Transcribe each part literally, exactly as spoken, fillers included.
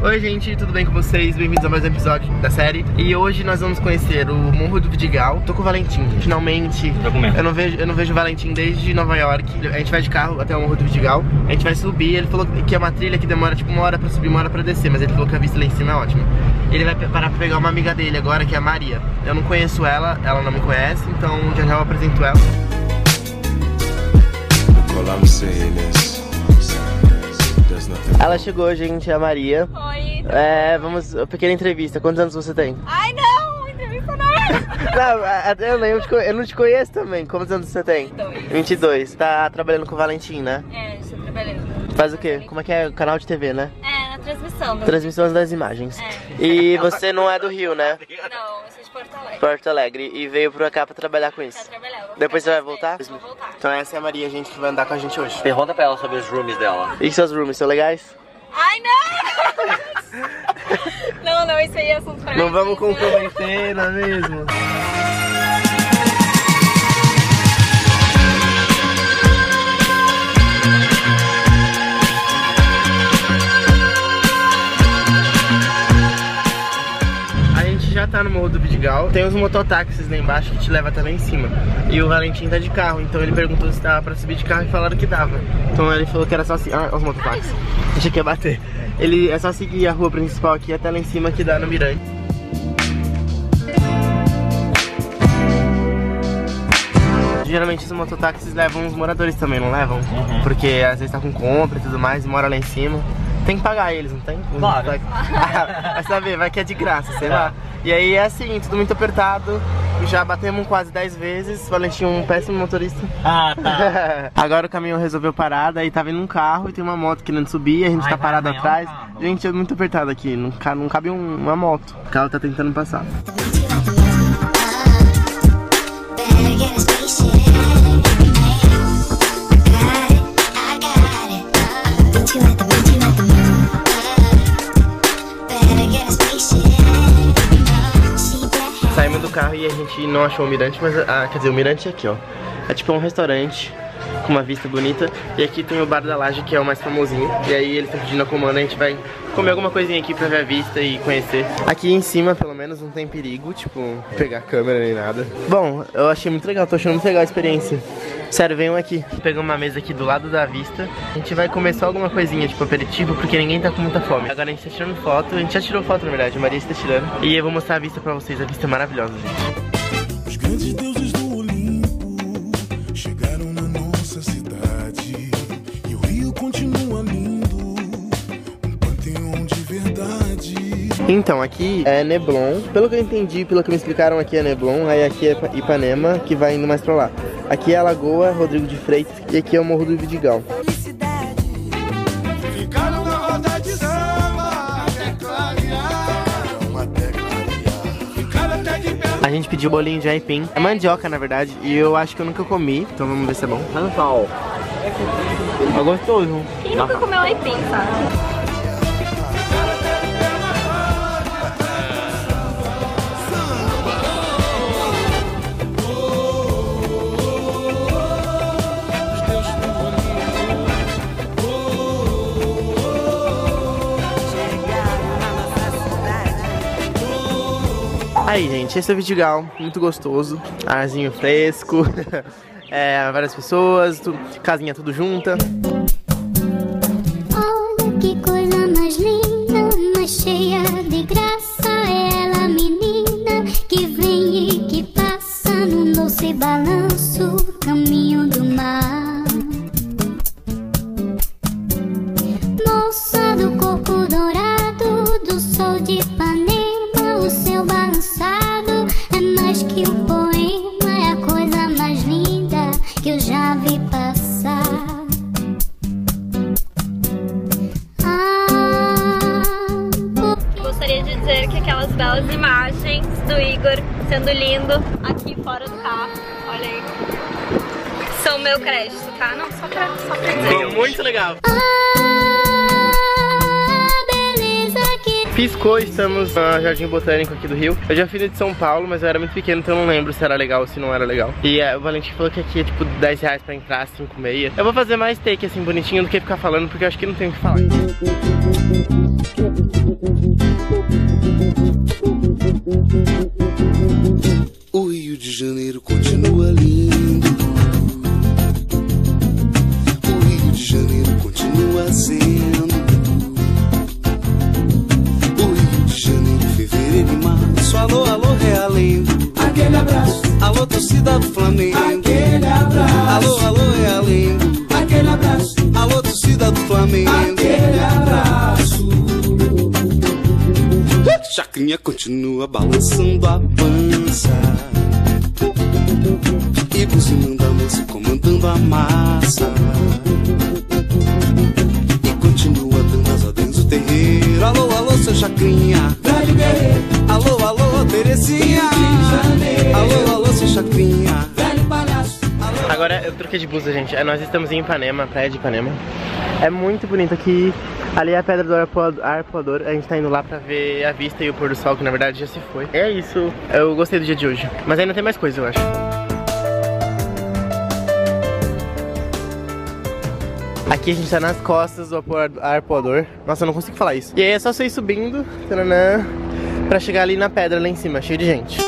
Oi gente, tudo bem com vocês? Bem-vindos a mais um episódio da série. E hoje nós vamos conhecer o Morro do Vidigal. Tô com o Valentim, finalmente. Eu não vejo, eu não vejo o Valentim desde Nova York. A gente vai de carro até o Morro do Vidigal. A gente vai subir, ele falou que é uma trilha que demora tipo uma hora pra subir, uma hora pra descer. Mas ele falou que a vista lá em cima é ótima. Ele vai parar pra pegar uma amiga dele agora, que é a Maria. Eu não conheço ela, ela não me conhece, então já já eu apresento ela. Ela chegou, gente, a Maria. Oi. É, vamos, pequena entrevista. Quantos anos você tem? Ai, não, entrevista não. Não, eu, eu, te, eu não te conheço também. Quantos anos você tem? vinte e dois. vinte e dois. Tá trabalhando com o Valentim, né? É, estou trabalhando. Faz o quê? Como é que é? Canal de T V, né? É, na transmissão. Do... Transmissões das imagens. É. E você não é do Rio, né? Não, eu sou de Porto Alegre. Porto Alegre. E veio pra cá pra trabalhar com isso. Pra trabalhar. Depois você vai voltar? Vou voltar. Então essa é a Maria, gente, que vai andar com a gente hoje. Pergunta pra ela sobre os roomies dela. E seus roomies, são legais? Ai, não! Não, não, isso aí é assunto pra mim. Não vamos comprometer, não é mesmo? Já tá no Morro do Vidigal. Tem uns mototáxis lá embaixo que te leva até lá em cima. E o Valentim tá de carro, então ele perguntou se dava pra subir de carro e falaram que dava. Então ele falou que era só seguir. Ah, os mototáxis. Achei que ia bater. Ele é só seguir a rua principal aqui até lá em cima que dá no Mirante. Geralmente os mototáxis levam os moradores também, não levam? Uhum. Porque às vezes tá com compra e tudo mais e mora lá em cima. Tem que pagar eles, não tem? Claro. Vai saber, vai que é de graça, sei lá. E aí é assim, tudo muito apertado. Já batemos quase dez vezes. Valentim é um péssimo motorista. Ah, tá. Agora o caminhão resolveu parar, daí tá vindo um carro e tem uma moto querendo subir. A gente Ai, tá parado atrás. Um gente, é muito apertado aqui, não, não cabe um, uma moto. O carro tá tentando passar. Saímos do carro e a gente não achou o mirante, mas ah, quer dizer, o mirante é aqui, ó. É tipo um restaurante com uma vista bonita. E aqui tem o Bar da Laje, que é o mais famosinho. E aí eles estão pedindo a comanda, a gente vai comer alguma coisinha aqui pra ver a vista e conhecer. Aqui em cima, pelo menos, não tem perigo, tipo, pegar câmera nem nada. Bom, eu achei muito legal, tô achando muito legal a experiência. Sério, venham aqui. Pegamos uma mesa aqui do lado da vista. A gente vai comer só alguma coisinha, tipo aperitivo, porque ninguém tá com muita fome. Agora a gente tá tirando foto, a gente já tirou foto na verdade, a Maria está tirando. E eu vou mostrar a vista pra vocês, a vista é maravilhosa, gente. Os grandes deuses do Olimpo chegaram na nossa cidade. E o Rio continua lindo, um panteão de verdade. Então, aqui é Neblon. Pelo que eu entendi, pelo que me explicaram, aqui é Neblon. Aí aqui é Ipanema, que vai indo mais pra lá. Aqui é a Lagoa Rodrigo de Freitas e aqui é o Morro do Vidigal. A gente pediu bolinho de aipim. É mandioca, na verdade, e eu acho que eu nunca comi, então vamos ver se é bom. Natal. É gostoso. Quem nunca comeu aipim, sabe? Aí, gente, esse é o Vidigal, muito gostoso, arzinho fresco, é, várias pessoas, tudo, casinha tudo junta. Olha que coisa mais linda, mais cheia de graça, é ela menina que vem e que passa no doce balanço, caminho do mar. Moça do corpo dourado, do sol de Ipanema, o seu balançado é mais que um poema, é a coisa mais linda que eu já vi passar. Ah, por... Gostaria de dizer que aquelas belas imagens do Igor sendo lindo aqui fora do carro, olha aí, são meu crédito, tá? Não, só pra, só pra dizer. Foi muito legal. Ah, beleza que Piscou, estamos no Jardim Botânico aqui do Rio. Eu já fui de São Paulo, mas eu era muito pequeno, então eu não lembro se era legal ou se não era legal. E é, o Valentim falou que aqui é tipo dez reais pra entrar, cinco e meia. Eu vou fazer mais take assim bonitinho do que ficar falando, porque eu acho que não tem o que falar. O Rio de Janeiro continua lindo. O Rio de Janeiro continua sendo. O Rio de Janeiro, fevereiro e março. Alô, alô, Realengo. Aquele abraço. Alô, torcida do Flamengo. Aquele abraço. Alô, alô, Realengo. Aquele abraço. Alô, torcida do Flamengo. Aquele abraço. Chacrinha continua balançando a pança e buzinando a moça, comandando a massa. E continua dando as ordens do terreiro. Alô, alô, seu Chacrinha, velho guerreiro. Alô, alô, Terezinha. Alô, alô, seu Chacrinha, velho palhaço. Alô. Agora eu troquei de blusa, gente. Nós estamos em Ipanema, praia de Ipanema. É muito bonito aqui. Ali é a Pedra do Arpoador. A gente tá indo lá pra ver a vista e o pôr do sol, que na verdade já se foi. É isso. Eu gostei do dia de hoje. Mas ainda tem mais coisa, eu acho. Aqui a gente tá nas costas do Arpoador. Nossa, eu não consigo falar isso. E aí é só você ir subindo, taranã, pra chegar ali na pedra lá em cima, cheio de gente.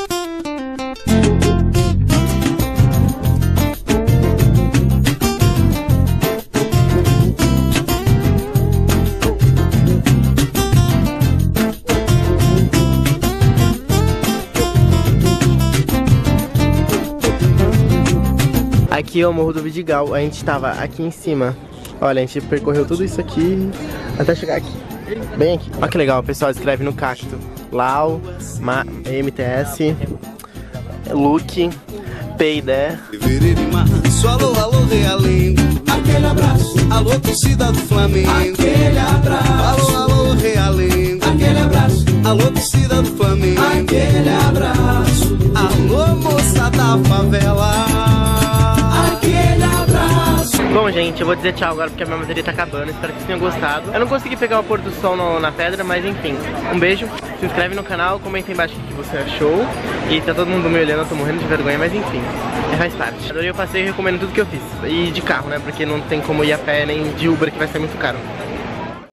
Aqui é o Morro do Vidigal, a gente tava aqui em cima. Olha, a gente percorreu tudo isso aqui até chegar aqui, bem aqui. Olha que legal, o pessoal escreve no cacto Lau, Ma M T S, Luke, P I D E. Alô, alô, Realengo. Aquele abraço. Alô, torcida do Flamengo. Aquele abraço. Alô, alô, Realengo. Aquele abraço. Alô, torcida do Flamengo. Aquele abraço. Alô, moça da favela. Aquele abraço. Bom, gente, eu vou dizer tchau agora porque a minha bateria tá acabando. Espero que vocês tenham gostado. Eu não consegui pegar o pôr do sol no, na pedra, mas enfim. Um beijo, se inscreve no canal, comenta aí embaixo o que você achou. E tá todo mundo me olhando, eu tô morrendo de vergonha, mas enfim, faz parte. Adorei o passeio e recomendo tudo que eu fiz. E de carro, né, porque não tem como ir a pé nem de Uber, que vai ser muito caro.